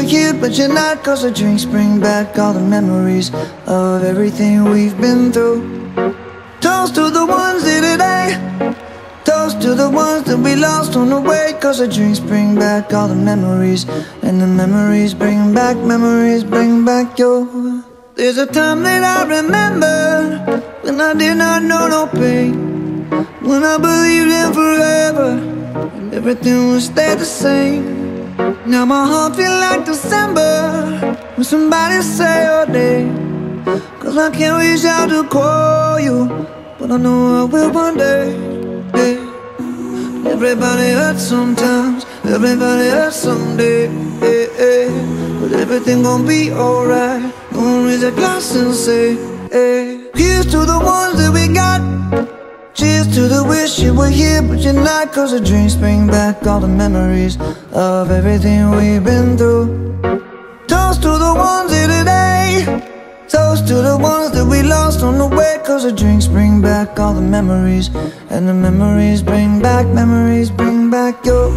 were here, but you're not. Cause the drinks bring back all the memories of everything we've been through. Toast to the ones here today. Toast to the ones that we lost on the way. Cause the drinks bring back all the memories, and the memories bring back your. There's a time that I remember when I did not know no pain, when I believed in forever and everything would stay the same. Now my heart feel like December when somebody say your name. Cause I can't reach out to call you, but I know I will one day. Hey. Everybody hurts sometimes, everybody hurts someday. Hey, hey. But everything gon' be alright. Gonna raise a glass and say, hey. Here's to the ones that we got. Cheers to the wish you were here, but you're not. Cause the drinks bring back all the memories of everything we've been through. Toast to the ones here today. Toast to the ones that we lost on the way. Cause the drinks bring back all the memories, and the memories bring back your.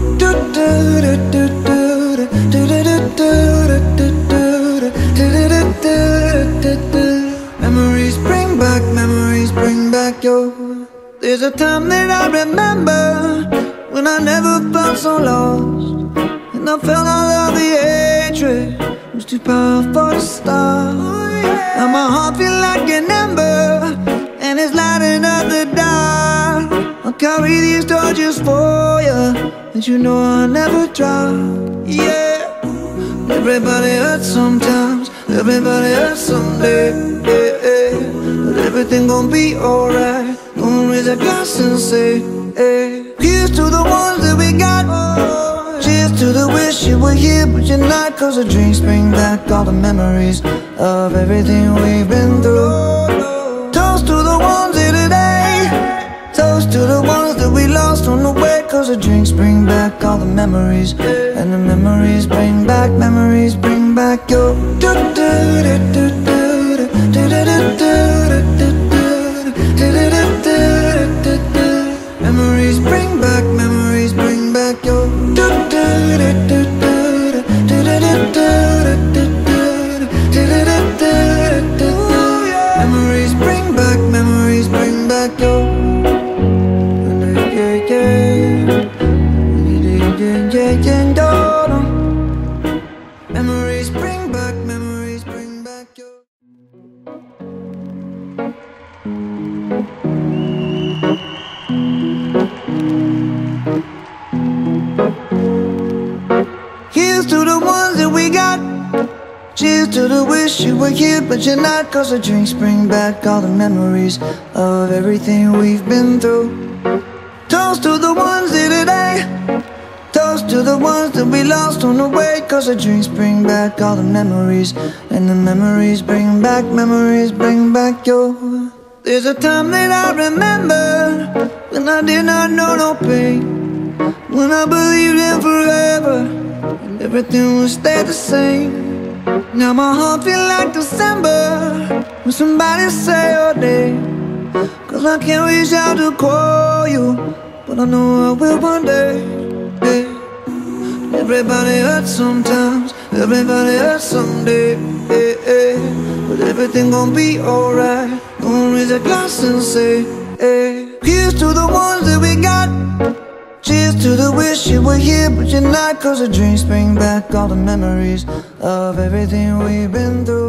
Memories bring back your. There's a time that I remember when I never felt so lost, and I felt all of the hatred was too powerful to stop. Now my heart feel like an ember, and it's lighting up the dark. I'll carry these torches for you, and you know I'll never drop. Yeah. Everybody hurts sometimes, everybody hurts someday. Yeah, yeah. But everything gon' be alright. Gonna raise a glass and say, hey. Here's to the ones that we got. Cheers to the wish you were here, but you're not. Cause the drinks bring back all the memories of everything we've been through. Toast to the ones here today. Toast to the ones that we lost on the way. Cause the drinks bring back all the memories, and the memories bring back your. Memories bring back your. Memories bring back your. Memories bring back your. Here's to the ones that we got. Cheers to the wish you were here, but you're not. Cause the drinks bring back all the memories of everything we've been through. Toast to the ones here today. Toast to the ones that we lost on the way. Cause the drinks bring back all the memories, and the memories bring back your. There's a time that I remember when I did not know no pain, when I believed in forever and everything would stay the same. Now my heart feel like December when somebody say your name. Cause I can't reach out to call you, but I know I will one day. Yeah. Everybody hurts sometimes, everybody hurts someday. Yeah, yeah. But everything gon' be alright. Gonna raise a glass and say, hey. Here's to the ones that we got. Cheers to the wish you were here, but you're not. Cause the drinks bring back all the memories of everything we've been through.